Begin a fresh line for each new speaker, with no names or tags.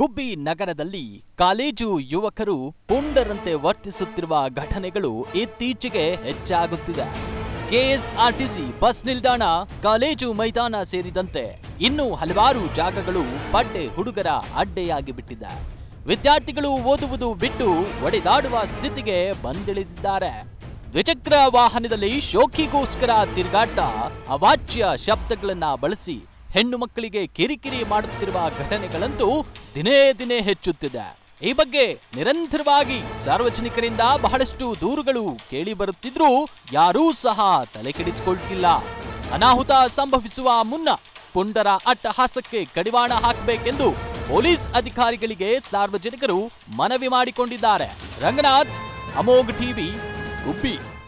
ಗುಬ್ಬಿ ನಗರದಲ್ಲಿ ಕಾಲೇಜು ಯುವಕರು ಪುಂಡರಂತೆ ವರ್ತಿಸುತ್ತಿರುವ ಘಟನೆಗಳು ಇತ್ತೀಚೆಗೆ ಹೆಚ್ಚಾಗುತ್ತಿದೆ. ಕೆಎಸ್ಆರ್ಟಿಸಿ ಬಸ್ ನಿಲ್ದಾಣ, ಕಾಲೇಜು ಮೈದಾನ ಸೇರಿದಂತೆ ಇನ್ನೂ ಹಲವಾರು ಜಾಗಗಳು ಪಡ್ಡೆ ಹುಡುಗರ ಅಡ್ಡೆಯಾಗಿ ಬಿಟ್ಟಿದೆ. ವಿದ್ಯಾರ್ಥಿಗಳು ಓದುವುದು ಬಿಟ್ಟು ಒಡೆದಾಡುವ ಸ್ಥಿತಿಗೆ ಬಂದಿಳಿದಿದ್ದಾರೆ. ದ್ವಿಚಕ್ರ ವಾಹನದಲ್ಲಿ ಶೋಕಿಗೋಸ್ಕರ ತಿರುಗಾಡ್ತಾ ಅವಾಚ್ಯ ಶಬ್ದಗಳನ್ನ ಬಳಸಿ ಹೆಣ್ಣು ಮಕ್ಕಳಿಗೆ ಕಿರಿಕಿರಿ ಮಾಡುತ್ತಿರುವ ಘಟನೆಗಳಂತೂ ದಿನೇ ದಿನೇ ಹೆಚ್ಚುತ್ತಿದೆ. ಈ ಬಗ್ಗೆ ನಿರಂತರವಾಗಿ ಸಾರ್ವಜನಿಕರಿಂದ ಬಹಳಷ್ಟು ದೂರುಗಳು ಕೇಳಿ ಬರುತ್ತಿದ್ರೂ ಯಾರೂ ಸಹ ತಲೆಕೆಡಿಸಿಕೊಳ್ತಿಲ್ಲ. ಅನಾಹುತ ಸಂಭವಿಸುವ ಮುನ್ನ ಪುಂಡರ ಅಟ್ಟಹಾಸಕ್ಕೆ ಕಡಿವಾಣ ಹಾಕಬೇಕೆಂದು ಪೊಲೀಸ್ ಅಧಿಕಾರಿಗಳಿಗೆ ಸಾರ್ವಜನಿಕರು ಮನವಿ ಮಾಡಿಕೊಂಡಿದ್ದಾರೆ. ರಂಗನಾಥ್, ಅಮೋಘ್ ಟಿವಿ, ಗುಬ್ಬಿ.